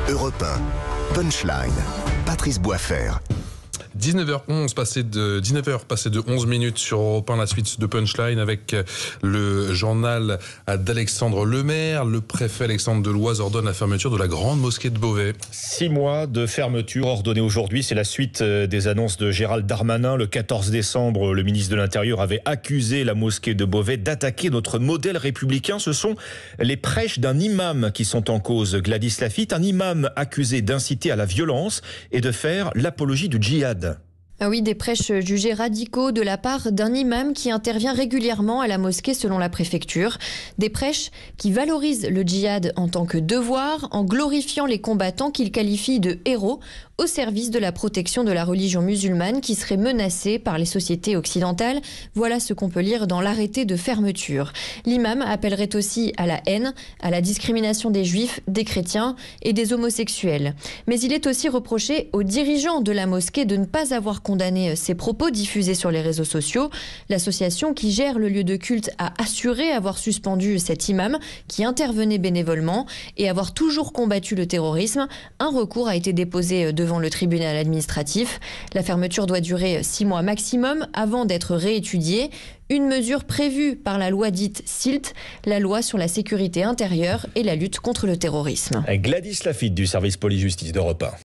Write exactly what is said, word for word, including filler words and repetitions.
Europe un, Punchline, Patrice Boisfer. dix-neuf heures onze, passé de, dix-neuf heures passées de onze minutes sur Europe un, la suite de Punchline avec le journal d'Alexandre Lemaire. Le préfet Alexandre Deloise ordonne la fermeture de la grande mosquée de Beauvais. Six mois de fermeture ordonnée aujourd'hui, c'est la suite des annonces de Gérald Darmanin. Le quatorze décembre, le ministre de l'Intérieur avait accusé la mosquée de Beauvais d'attaquer notre modèle républicain. Ce sont les prêches d'un imam qui sont en cause. Gladys Lafitte, un imam accusé d'inciter à la violence et de faire l'apologie du djihad. Ah oui, des prêches jugées radicaux de la part d'un imam qui intervient régulièrement à la mosquée selon la préfecture. Des prêches qui valorisent le djihad en tant que devoir, en glorifiant les combattants qu'il qualifie de héros au service de la protection de la religion musulmane qui serait menacée par les sociétés occidentales. Voilà ce qu'on peut lire dans l'arrêté de fermeture. L'imam appellerait aussi à la haine, à la discrimination des juifs, des chrétiens et des homosexuels. Mais il est aussi reproché aux dirigeants de la mosquée de ne pas avoir condamné ces propos diffusés sur les réseaux sociaux. L'association qui gère le lieu de culte a assuré avoir suspendu cet imam qui intervenait bénévolement et avoir toujours combattu le terrorisme. Un recours a été déposé devant le tribunal administratif. La fermeture doit durer six mois maximum avant d'être réétudiée. Une mesure prévue par la loi dite S I L T, la loi sur la sécurité intérieure et la lutte contre le terrorisme. Gladys Lafitte du service police-justice d'Europe un.